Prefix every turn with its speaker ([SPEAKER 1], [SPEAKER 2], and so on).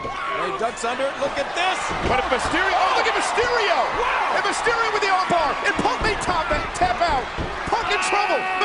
[SPEAKER 1] Rey ducks under. Look at this.
[SPEAKER 2] But if Mysterio, oh, look at Mysterio!
[SPEAKER 1] Wow!
[SPEAKER 2] And Mysterio with the armbar, and Punk may tap out. Punk in trouble.